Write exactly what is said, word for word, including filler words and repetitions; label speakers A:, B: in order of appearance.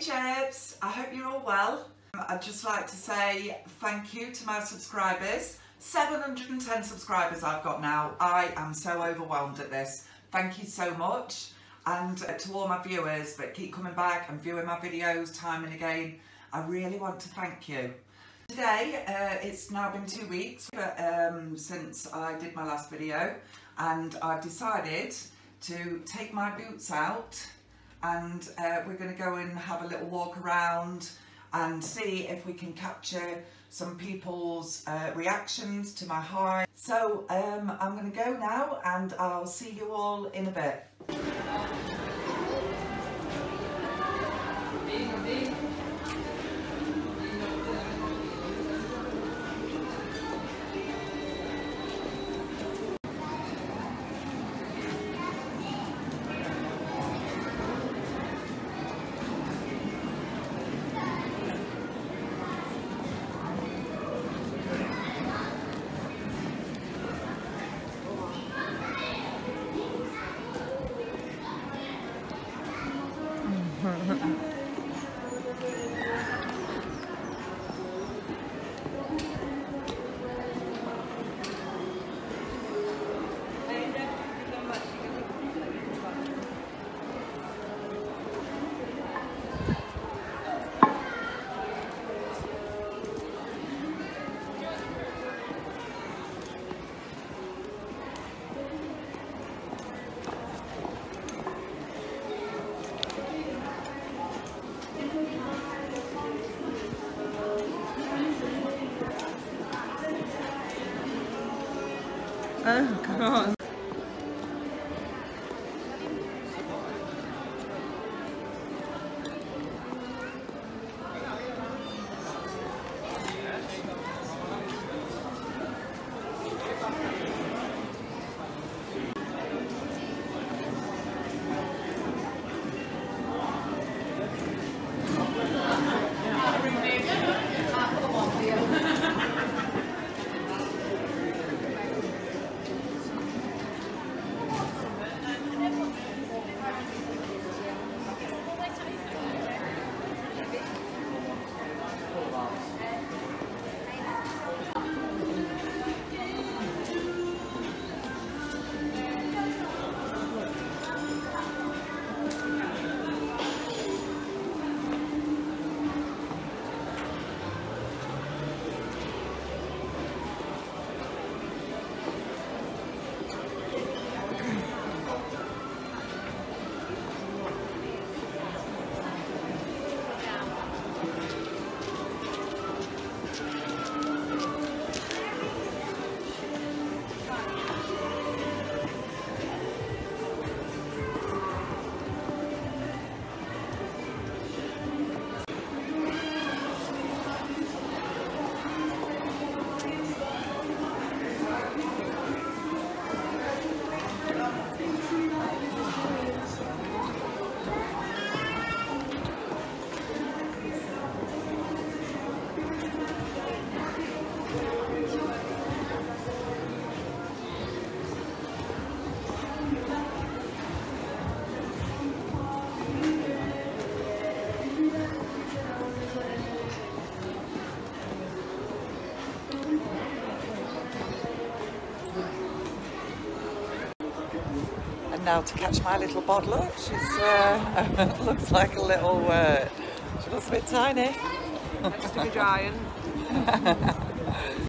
A: Chibs, I hope you're all well. I'd just like to say thank you to my subscribers. seven hundred and ten subscribers I've got now. I am so overwhelmed at this. Thank you so much. And to all my viewers that keep coming back and viewing my videos time and again, I really want to thank you. Today, uh, it's now been two weeks um, since I did my last video, and I've decided to take my boots out, and uh, we're going to go and have a little walk around and see if we can capture some people's uh, reactions to my hair. So um, I'm going to go now, and I'll see you all in a bit.
B: Oh God. Now to catch my little boddler. She's uh, looks like a little. Uh, she looks a bit tiny.
C: Next to be giant.